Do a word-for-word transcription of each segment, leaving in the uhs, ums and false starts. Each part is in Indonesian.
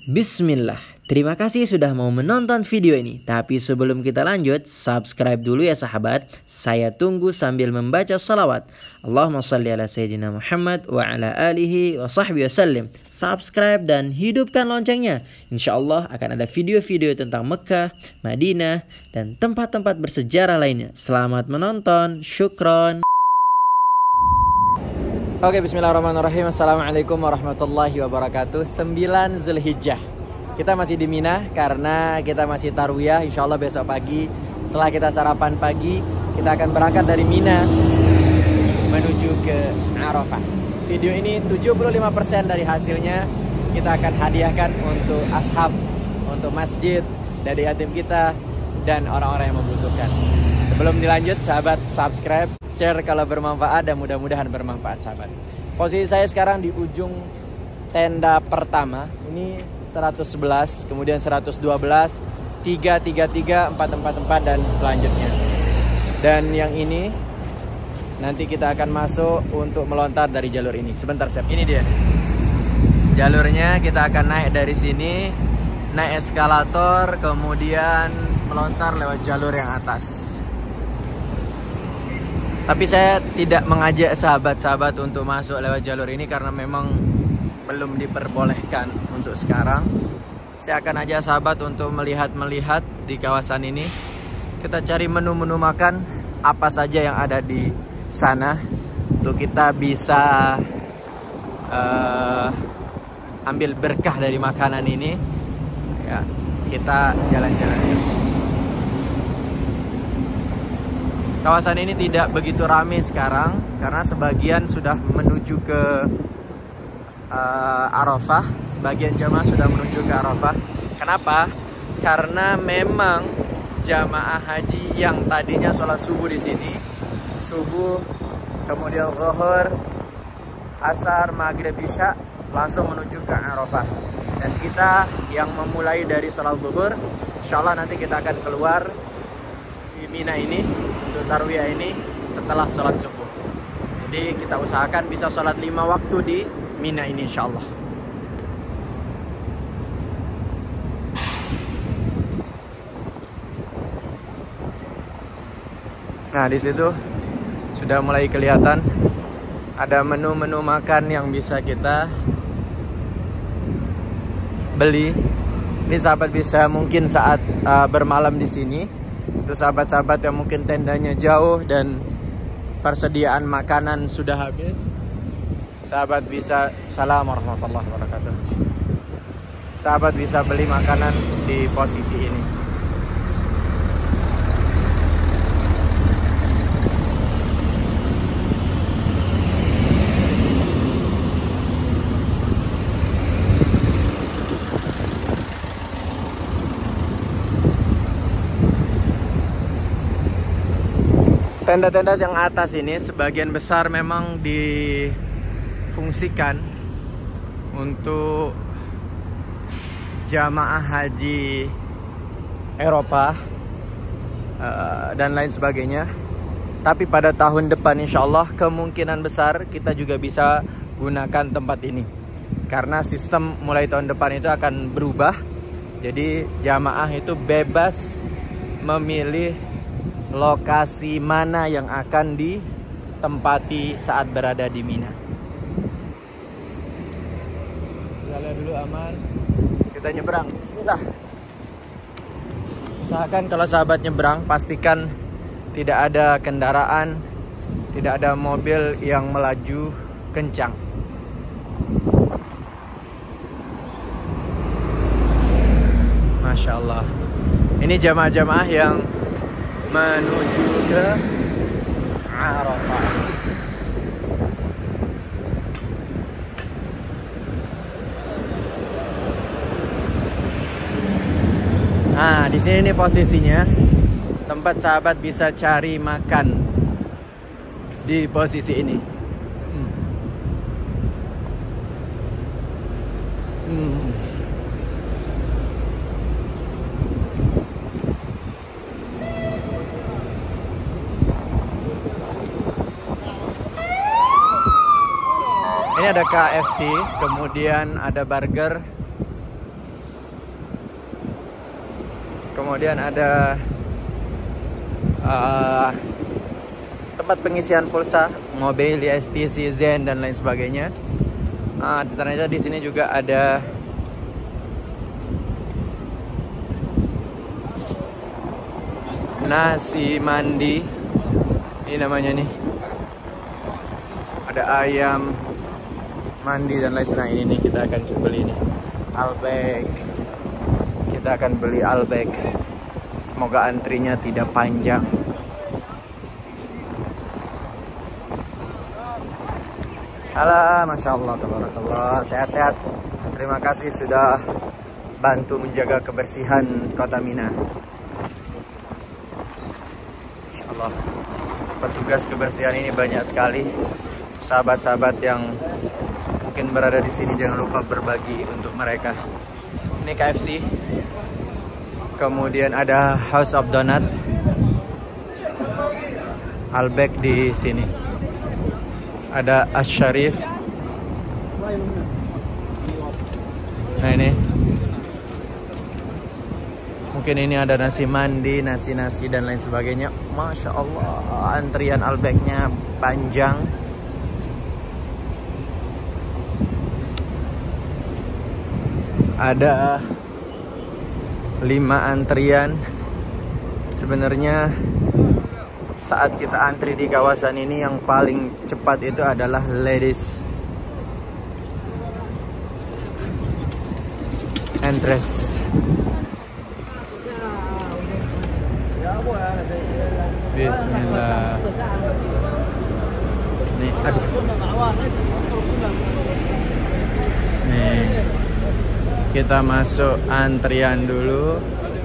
Bismillah. Terima kasih sudah mau menonton video ini. Tapi sebelum kita lanjut, subscribe dulu ya sahabat. Saya tunggu sambil membaca salawat. Allahumma salli ala Sayyidina Muhammad wa ala alihi wa sahbihi wasallim. Subscribe dan hidupkan loncengnya. Insya Allah akan ada video-video tentang Mekah, Madinah, dan tempat-tempat bersejarah lainnya. Selamat menonton. Syukron. Oke, bismillahirrahmanirrahim. Assalamualaikum warahmatullahi wabarakatuh. sembilan Zulhijjah. Kita masih di Mina karena kita masih tarwiyah. Insya Allah besok pagi setelah kita sarapan pagi, kita akan berangkat dari Mina menuju ke Arafah. Video ini tujuh puluh lima persen dari hasilnya kita akan hadiahkan untuk ashab, untuk masjid, dari yatim kita, dan orang-orang yang membutuhkan. Sebelum dilanjut, sahabat, subscribe, share kalau bermanfaat, dan mudah-mudahan bermanfaat sahabat. Posisi saya sekarang di ujung tenda pertama. Ini seratus sebelas, kemudian seratus dua belas, tiga tiga tiga, empat empat empat, dan selanjutnya. Dan yang ini nanti kita akan masuk untuk melontar dari jalur ini. Sebentar, Sep. Ini dia. Jalurnya kita akan naik dari sini, naik eskalator, kemudian melontar lewat jalur yang atas. Tapi saya tidak mengajak sahabat-sahabat untuk masuk lewat jalur ini karena memang belum diperbolehkan untuk sekarang. Saya akan ajak sahabat untuk melihat-melihat di kawasan ini. Kita cari menu-menu makan apa saja yang ada di sana untuk kita bisa uh, ambil berkah dari makanan ini. Ya, kita jalan-jalan. Kawasan ini tidak begitu ramai sekarang karena sebagian sudah menuju ke Uh, Arafah, sebagian jamaah sudah menuju ke Arafah. Kenapa? Karena memang jamaah haji yang tadinya sholat subuh di sini, subuh, kemudian zuhur, asar, maghrib, isya, langsung menuju ke Arafah. Dan kita yang memulai dari sholat zuhur, insya Allah nanti kita akan keluar di Mina ini untuk tarwiyah ini setelah sholat subuh. Jadi kita usahakan bisa sholat lima waktu di Mina ini insya Allah. Nah, di situ sudah mulai kelihatan ada menu-menu makan yang bisa kita beli. Ini sahabat bisa mungkin saat uh, bermalam di sini. Itu sahabat-sahabat yang mungkin tendanya jauh dan persediaan makanan sudah habis. Sahabat bisa, salam warahmatullahi wabarakatuh. Sahabat bisa beli makanan di posisi ini. Tenda-tenda yang atas ini sebagian besar memang di fungsikan untuk jamaah haji Eropa uh, dan lain sebagainya. Tapi pada tahun depan insya Allah kemungkinan besar kita juga bisa gunakan tempat ini karena sistem mulai tahun depan itu akan berubah. Jadi jamaah itu bebas memilih lokasi mana yang akan ditempati saat berada di Mina. Dulu aman, kita nyebrang. Bismillah. Usahakan kalau sahabat nyebrang pastikan tidak ada kendaraan, tidak ada mobil yang melaju kencang. Masya Allah. Ini jamaah-jamaah yang menuju ke Arafah. Nah, di sini nih posisinya tempat sahabat bisa cari makan di posisi ini. Hmm. Hmm. Ini ada K F C, kemudian ada burger, Kemudian ada uh, tempat pengisian pulsa, mobil, S T C, Zen dan lain sebagainya. Uh, ternyata di sini juga ada nasi mandi. Ini namanya nih. Ada ayam mandi dan lain sebagainya. Ini nih kita akan beli nih. Albek. Kita akan beli Albek. Semoga antrinya tidak panjang. Alah, Masya Allah, tabarakallah. Sehat-sehat. Terima kasih sudah bantu menjaga kebersihan Kota Mina. Insya Allah. Petugas kebersihan ini banyak sekali. Sahabat-sahabat yang mungkin berada di sini, jangan lupa berbagi untuk mereka. Ini K F C. Kemudian ada House of Donut. Albek di sini. Ada Asy-Syarif. Nah ini. Mungkin ini ada nasi mandi, nasi-nasi dan lain sebagainya. Masya Allah, antrian Albeknya panjang. Ada lima antrian. Sebenarnya saat kita antri di kawasan ini yang paling cepat itu adalah ladies entrance. Bismillah. Nih, aduh. Nih. Kita masuk antrian dulu.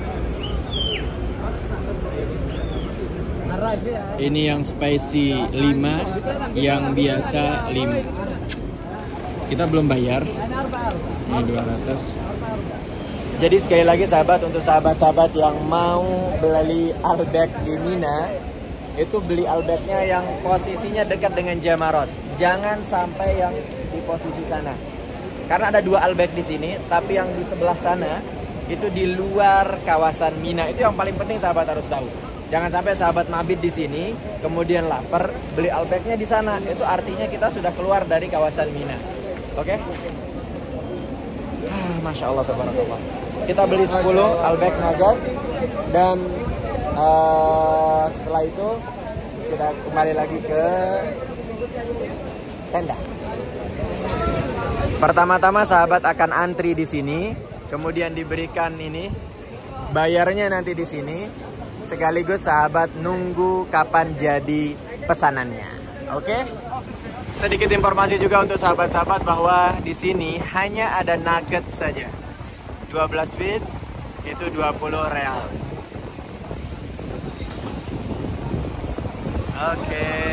Ini yang spicy lima, yang biasa lima. Kita belum bayar. Ini dua ratus. Jadi sekali lagi sahabat, untuk sahabat-sahabat yang mau beli Albek di Mina, itu beli Albeknya yang posisinya dekat dengan Jamarot. Jangan sampai yang di posisi sana. Karena ada dua Albek di sini, tapi yang di sebelah sana itu di luar kawasan Mina. Itu yang paling penting sahabat harus tahu. Jangan sampai sahabat mabit di sini, kemudian lapar, beli Albeknya di sana. Itu artinya kita sudah keluar dari kawasan Mina. Oke? Okay? Ah, Masya Allah, tabarakallah. Kita beli sepuluh Albek nugget. Dan uh, setelah itu kita kembali lagi ke tenda. Pertama-tama sahabat akan antri di sini, kemudian diberikan ini, bayarnya nanti di sini. Sekaligus sahabat nunggu kapan jadi pesanannya. Oke? Okay? Sedikit informasi juga untuk sahabat-sahabat bahwa di sini hanya ada nugget saja. dua belas feet itu dua puluh real. Oke. Okay.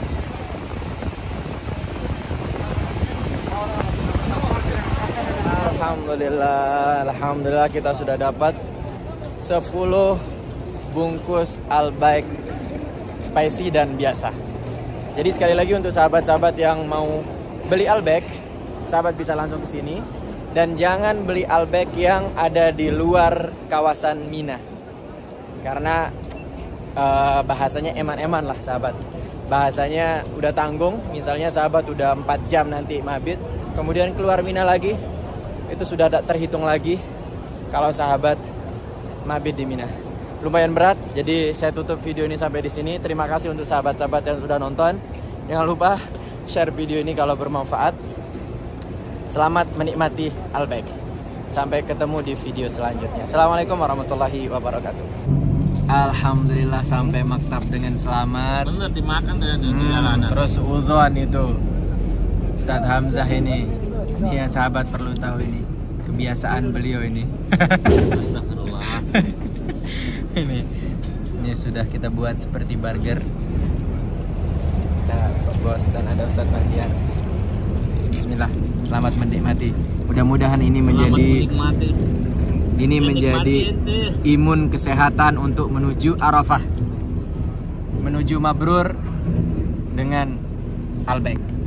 Alhamdulillah, alhamdulillah kita sudah dapat sepuluh bungkus Albek spicy dan biasa. Jadi sekali lagi untuk sahabat-sahabat yang mau beli Albek, sahabat bisa langsung ke sini. Dan jangan beli Albek yang ada di luar kawasan Mina. Karena uh, bahasanya eman-eman lah sahabat. Bahasanya udah tanggung, misalnya sahabat udah empat jam nanti mabit, kemudian keluar Mina lagi, itu sudah tak terhitung lagi kalau sahabat mabit di Mina. Lumayan berat, jadi saya tutup video ini sampai di sini. Terima kasih untuk sahabat-sahabat yang sudah nonton. Jangan lupa share video ini kalau bermanfaat. Selamat menikmati Albek. Sampai ketemu di video selanjutnya. Assalamualaikum warahmatullahi wabarakatuh. Alhamdulillah sampai maktab dengan selamat. Bener dimakan ya di hmm, jalanan. Terus udhon itu Ustadz Hamzah ini. Ini yang sahabat perlu tahu ini. Kebiasaan beliau ini. Astagfirullah. ini ini sudah kita buat seperti burger. Kita bos dan ada Ustadz Bahtiar. Bismillah, selamat menikmati. Mudah-mudahan ini menjadi ini menjadi imun kesehatan untuk menuju Arafah, menuju mabrur dengan Albek.